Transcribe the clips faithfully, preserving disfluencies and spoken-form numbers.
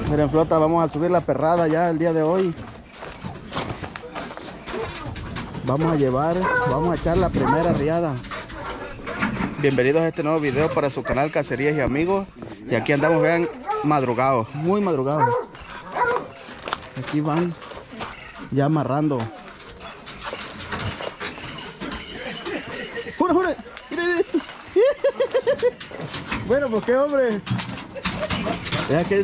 Miren, flota, vamos a subir la perrada ya el día de hoy. Vamos a llevar, vamos a echar la primera riada. Bienvenidos a este nuevo video para su canal Cacerías y Amigos. Y aquí andamos, vean, madrugados, muy madrugados. Aquí van ya amarrando. ¡Jure, jure! ¡Mire, mire! Bueno, pues qué, hombre. Vean que...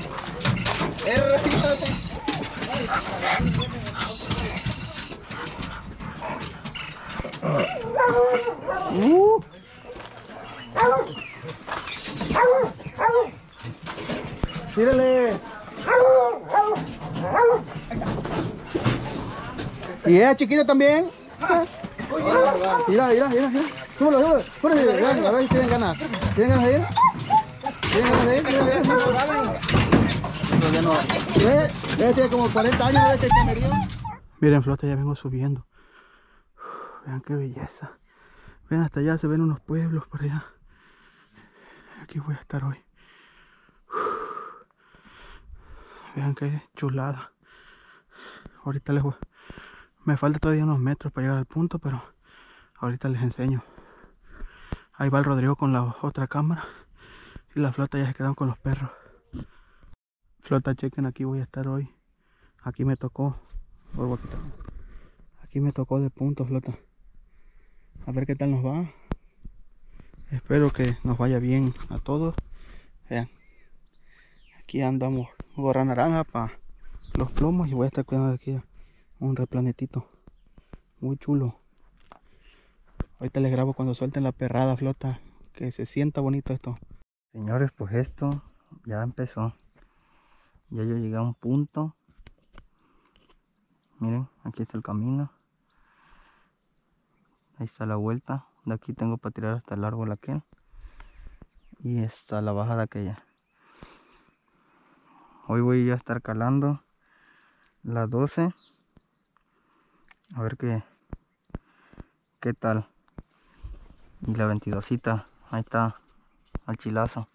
Uh. ¡Tírale! ¿Y ella chiquita también? Mira, mira, mira, mira. Súbelo, súbelo. Súbelo, a ver si tienen ganas. ¿Tienen ganas de ir? ¿Tienen ganas de ir? ¿Tienen ganas de ir? No, ya no. ¿Eh? Ella tiene como cuarenta años, ¿no? Que camerío. Miren, flota, ya vengo subiendo. Uf, vean qué belleza. Vean, hasta allá se ven unos pueblos por allá. Aquí voy a estar hoy. Uf. Vean qué chulada. Ahorita les voy. Me falta todavía unos metros para llegar al punto, pero ahorita les enseño. Ahí va el Rodrigo con la otra cámara. Y la flota ya se quedaron con los perros. Flota, chequen, aquí voy a estar hoy. Aquí me tocó. Aquí me tocó de punto, flota. A ver qué tal nos va. Espero que nos vaya bien a todos. Vean. Aquí andamos. Gorra naranja para los plomos. Y voy a estar cuidando de aquí un replanetito. Muy chulo. Ahorita les grabo cuando suelten la perrada, flota. Que se sienta bonito esto. Señores, pues esto ya empezó. Ya yo llegué a un punto. Miren, aquí está el camino. Ahí está la vuelta. De aquí tengo para tirar hasta el árbol aquel. Y está la bajada aquella. Hoy voy a estar calando la doce. A ver qué, qué tal. Y la veintidosita. Ahí está. Al chilazo.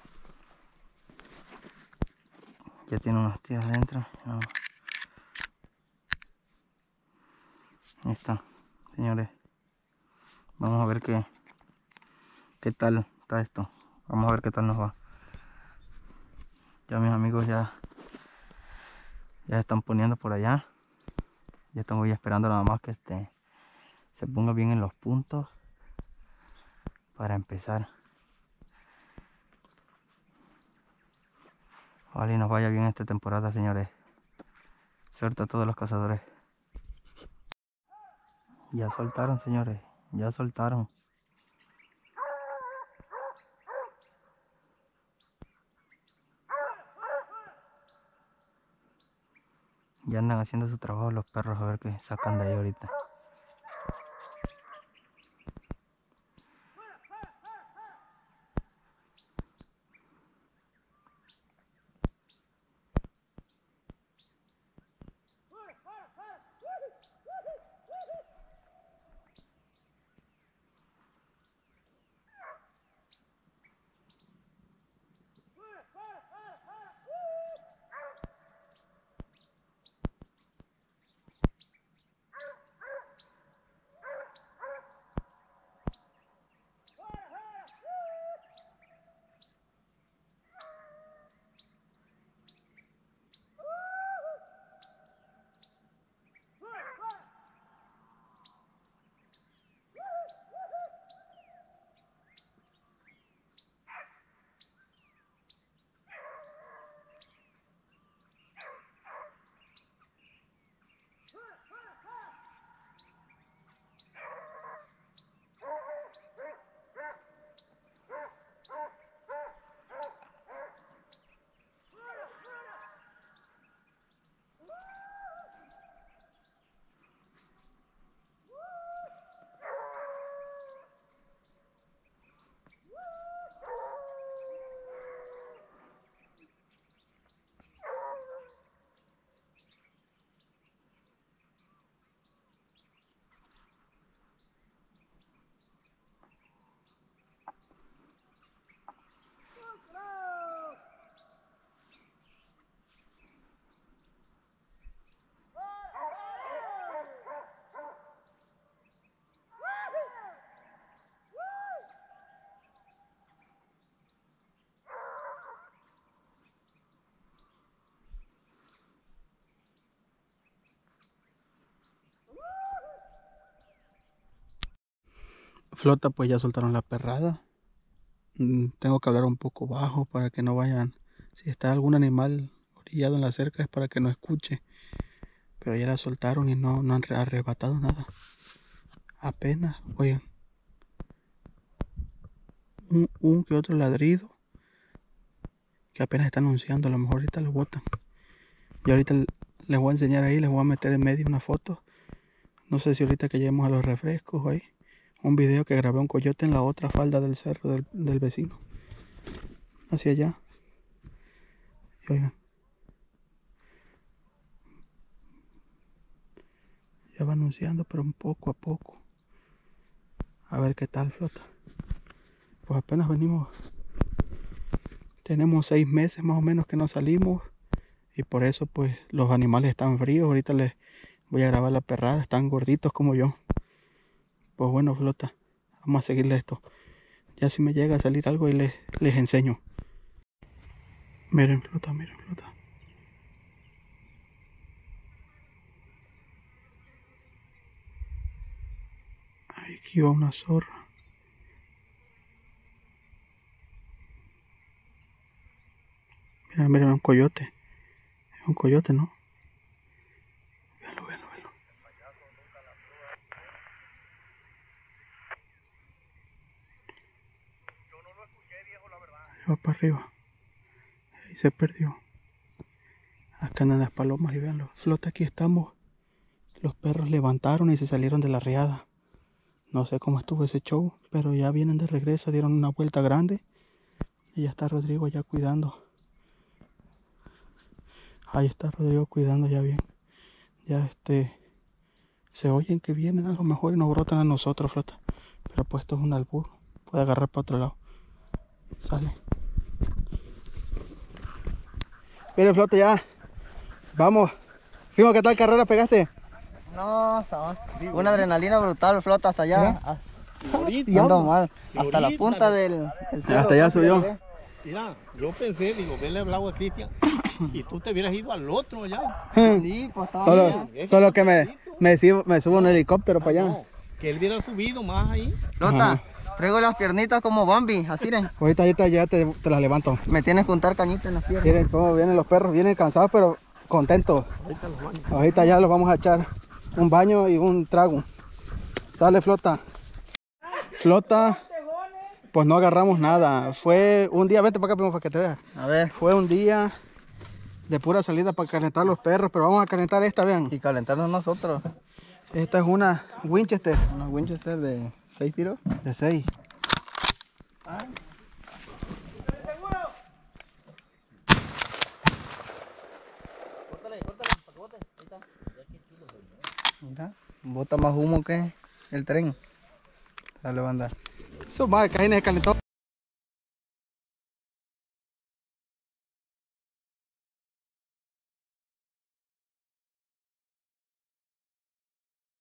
Ya tiene unos tíos adentro. No. Ahí está, señores. Vamos a ver qué, qué tal está esto. Vamos a ver qué tal nos va. Ya mis amigos ya, ya están poniendo por allá. Ya estamos ya esperando nada más que este se ponga bien en los puntos para empezar. Ojalá y nos vaya bien esta temporada, señores. Suerte a todos los cazadores. Ya soltaron, señores. Ya soltaron. Ya andan haciendo su trabajo los perros, a ver qué sacan de ahí ahorita. Flota, pues ya soltaron la perrada. Mm, Tengo que hablar un poco bajo para que no vayan. Si está algún animal orillado en la cerca es para que no escuche. Pero ya la soltaron y no, no han re- arrebatado nada. Apenas, oigan. Un, un que otro ladrido. Que apenas está anunciando. A lo mejor ahorita lo botan. Y ahorita l- les voy a enseñar ahí. Les voy a meter en medio una foto. No sé si ahorita que lleguemos a los refrescos ahí. Un video que grabé un coyote en la otra falda del cerro del, del vecino. Hacia allá. Y oigan. Ya va anunciando, pero un poco a poco. A ver qué tal, Flota. Pues apenas venimos. Tenemos seis meses más o menos que no salimos. Y por eso pues los animales están fríos. Ahorita les voy a grabar la perrada. Están gorditos como yo. Pues bueno, Flota. Vamos a seguirle esto. Ya si me llega a salir algo y les, les enseño. Miren, Flota, miren, Flota. Ay, aquí va una zorra. Mira, mira, un coyote. Es un coyote, ¿no? Véanlo, véanlo, véanlo. Ahí va para arriba. Ahí se perdió. Acá andan las palomas y véanlo. Flota, aquí estamos. Los perros levantaron y se salieron de la riada. No sé cómo estuvo ese show, pero ya vienen de regreso, dieron una vuelta grande. Y ya está Rodrigo ya cuidando. Ahí está Rodrigo cuidando ya bien. Ya este... Se oyen que vienen a lo mejor y nos brotan a nosotros, Flota. Pero pues esto es un albur. Puede agarrar para otro lado. Sale. Mire, Flota, ya. Vamos. Primo, ¿qué tal carrera pegaste? No, sabes, una adrenalina brutal, Flota, hasta allá. Ah, Ahorita. ando mal, hasta la punta del, del cerro. Hasta allá casi subió. llegué. Mira, yo pensé, digo, ven le hablaba a Cristian y tú te hubieras ido al otro allá. Sí, pues estaba Solo, allá. solo que me, me, sigo- me subo en helicóptero para allá. No, que él hubiera subido más ahí. Flota, traigo las piernitas como Bambi, así ren. Ahorita, ahorita ya te, te las levanto. Me tienes que untar cañita en las piernas. Miren cómo vienen los perros, vienen cansados pero contentos. Ahorita ya los vamos a echar un baño y un trago. Sale, Flota. Flota, pues no agarramos nada. Fue un día, vete para acá primo, para que te veas. A ver, Fue un día de pura salida para calentar los perros, pero vamos a calentar esta, vean. y calentarnos nosotros. Esta es una Winchester Unos Winchester de seis tiros. de seis. Mira, bota más humo que el tren. Dale, banda. Eso, madre, caína de calentón.